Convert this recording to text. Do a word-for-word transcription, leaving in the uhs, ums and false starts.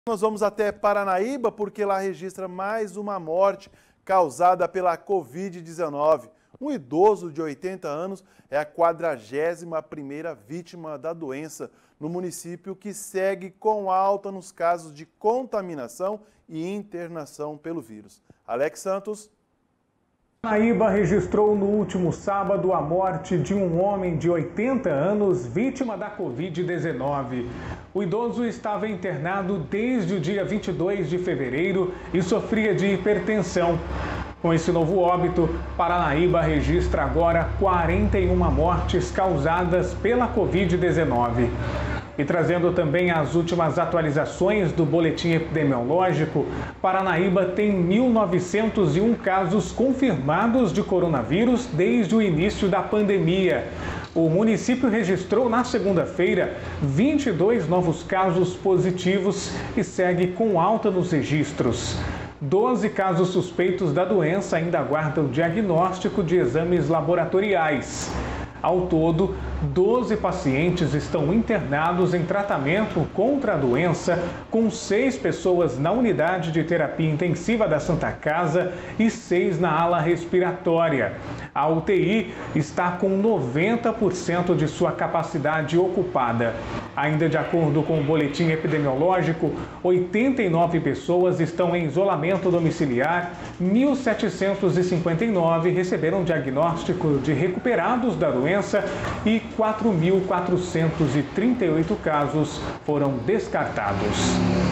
Nós vamos até Paranaíba porque lá registra mais uma morte causada pela covid dezenove. Um idoso de oitenta anos é a quadragésima primeira vítima da doença no município, que segue com alta nos casos de contaminação e internação pelo vírus. Alex Santos. Paranaíba registrou no último sábado a morte de um homem de oitenta anos, vítima da covid dezenove. O idoso estava internado desde o dia vinte e dois de fevereiro e sofria de hipertensão. Com esse novo óbito, Paranaíba registra agora quarenta e uma mortes causadas pela covid dezenove. E trazendo também as últimas atualizações do boletim epidemiológico, Paranaíba tem mil novecentos e um casos confirmados de coronavírus desde o início da pandemia. O município registrou na segunda-feira vinte e dois novos casos positivos e segue com alta nos registros. doze casos suspeitos da doença ainda aguardam diagnóstico de exames laboratoriais. Ao todo, doze pacientes estão internados em tratamento contra a doença, com seis pessoas na unidade de terapia intensiva da Santa Casa e seis na ala respiratória. A U T I está com noventa por cento de sua capacidade ocupada. Ainda de acordo com o boletim epidemiológico, oitenta e nove pessoas estão em isolamento domiciliar, mil setecentos e cinquenta e nove receberam diagnóstico de recuperados da doença e quatro mil quatrocentos e trinta e oito casos foram descartados.